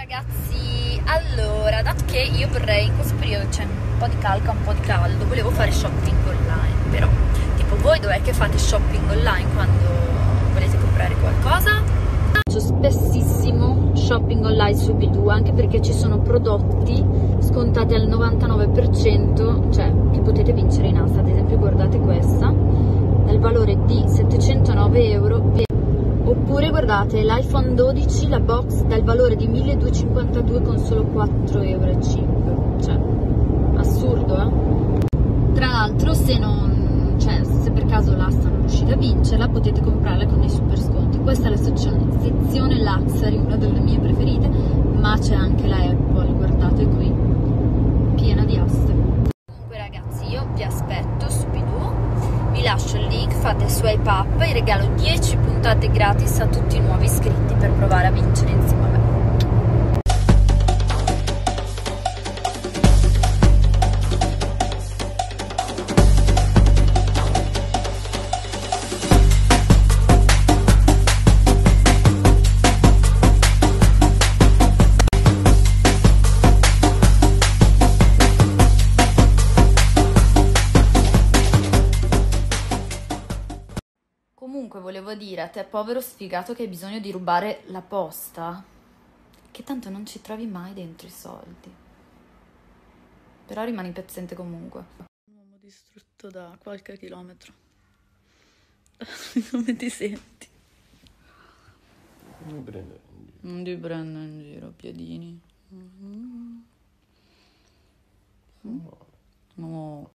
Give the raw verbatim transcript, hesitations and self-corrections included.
Ragazzi, allora, dato che io vorrei, in questo periodo c'è un po' di calca, un po' di caldo, volevo fare shopping online, però, tipo, voi dov'è che fate shopping online quando volete comprare qualcosa? Faccio spessissimo shopping online su Bidoo, anche perché ci sono prodotti scontati al novantanove per cento, cioè, che potete vincere in asta. Ad esempio, guardate questa, dal valore di settecentonove euro. Oppure guardate l'iPhone dodici, la box dal valore di milleduecentocinquantadue con solo quattro euro e cinque. Cioè, assurdo, eh? Tra l'altro, se non, cioè, se per caso l'asta non riuscite a vincerla, potete comprarla con dei super sconti. Questa è la sezione, sezione Luxury, una delle mie preferite, ma c'è anche la Apple, guardate qui, piena di aste. Comunque ragazzi, io vi aspetto su Bidoo. Vi lascio il link, fate swipe up e regalo dieci puntate gratis a tutti i nuovi iscritti per provare a vincere insieme a me. Comunque volevo dire a te, povero sfigato che hai bisogno di rubare la posta, che tanto non ci trovi mai dentro i soldi. Però rimani pezzente comunque. Un uomo distrutto da qualche chilometro. Come ti senti? Non mi prendere in giro. Non ti prendo in giro, piedini. Mm-hmm. Mm. No.